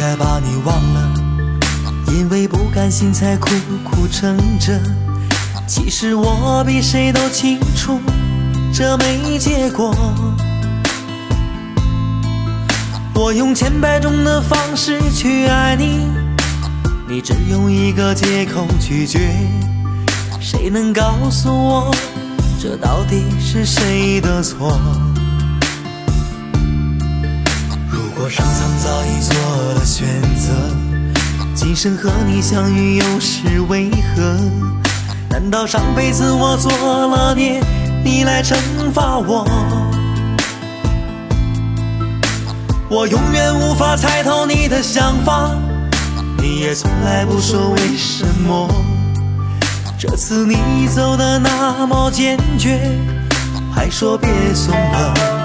来把你忘了，因为不甘心才苦苦撑着。其实我比谁都清楚，这没结果。我用千百种的方式去爱你，你只用一个借口拒绝。谁能告诉我，这到底是谁的错？如果上苍早已做了选择，今生和你相遇又是为何？难道上辈子我做了孽，你来惩罚我？我永远无法猜透你的想法，你也从来不说为什么。这次你走得那么坚决，还说别松了。